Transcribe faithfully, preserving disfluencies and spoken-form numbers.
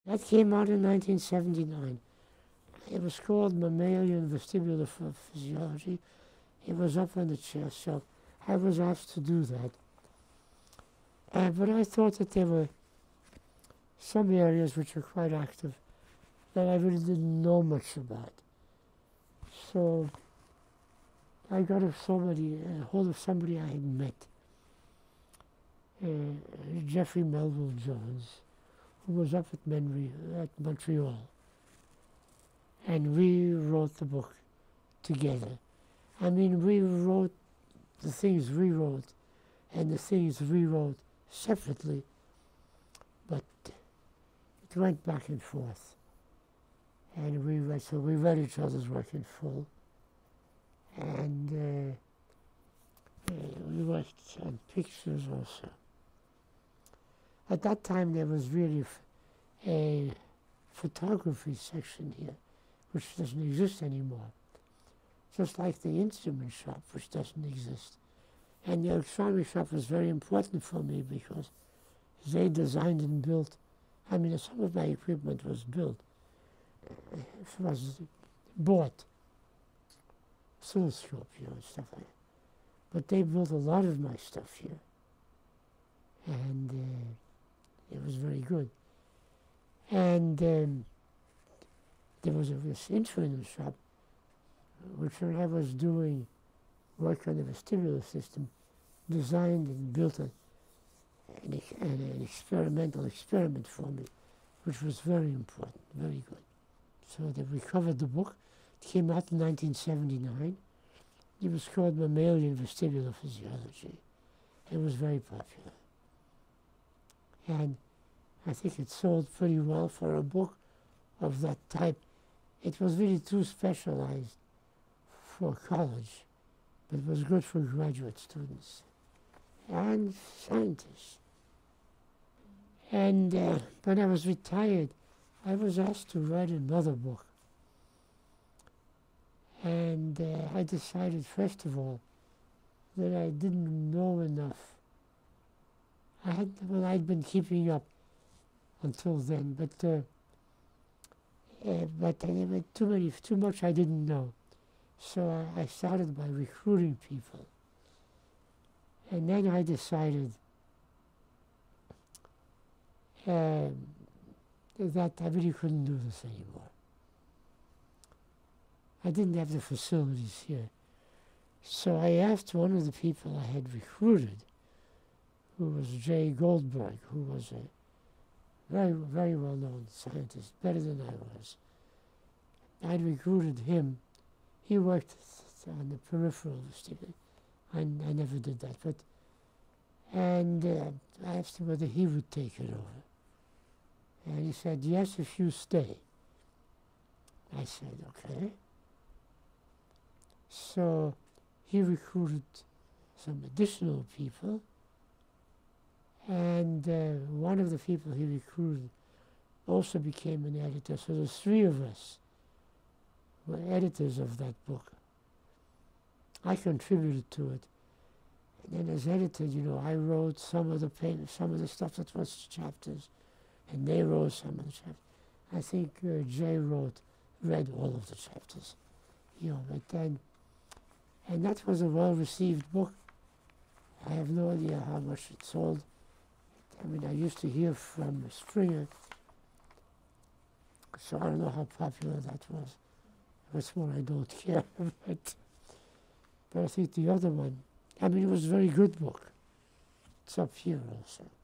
That came out in nineteen seventy-nine. It was called Mammalian Vestibular Physiology. It was up on the chair, so I was asked to do that. Uh, but I thought that there were some areas which were quite active that I really didn't know much about. So I got a, somebody, a hold of somebody I had met, uh, Jeffrey Melville Jones, who was up at, Menry, at Montreal. And we wrote the book together. I mean, we wrote the things we wrote and the things we wrote separately, but it went back and forth. And we read, so we read each other's work in full. And uh, uh, we worked on pictures also. At that time, there was really a photography section here, which doesn't exist anymore. Just like the instrument shop, which doesn't exist. And the electronic shop was very important for me because they designed and built, I mean, some of my equipment was built, it was bought, oscilloscope, you know, and stuff like that. But they built a lot of my stuff here. And uh, it was very good. And um, there was a, this instrument shop, which when I was doing work on the vestibular system, designed and built a, an, an, an experimental experiment for me, which was very important, very good. So that we covered the book. It came out in nineteen seventy-nine. It was called Mammalian Vestibular Physiology. It was very popular. And I think it sold pretty well for a book of that type. It was really too specialized for college, but it was good for graduate students and scientists. And uh, when I was retired, I was asked to write another book. And uh, I decided, first of all, that I didn't know enough. I had, well, I'd been keeping up until then, but uh, uh, but uh, there were too many, too much I didn't know. So I, I started by recruiting people. And then I decided um, that I really couldn't do this anymore. I didn't have the facilities here. So I asked one of the people I had recruited, who was Jay Goldberg, who was a very, very well-known scientist, better than I was. I'd recruited him. He worked on the peripheral vestibular. I, I never did that, but, and uh, I asked him whether he would take it over. And he said, yes, if you stay. I said, okay. So he recruited some additional people, and uh, one of the people he recruited also became an editor. So the three of us were editors of that book. I contributed to it. And then as editor, you know, I wrote some of the paper, some of the stuff that was chapters, and they wrote some of the chapters. I think uh, Jay wrote, read all of the chapters, you know, but then, and that was a well-received book. I have no idea how much it sold. I mean, I used to hear from Springer, so I don't know how popular that was. What's more, I don't care, but, but I think the other one, I mean, it was a very good book. It's up here also.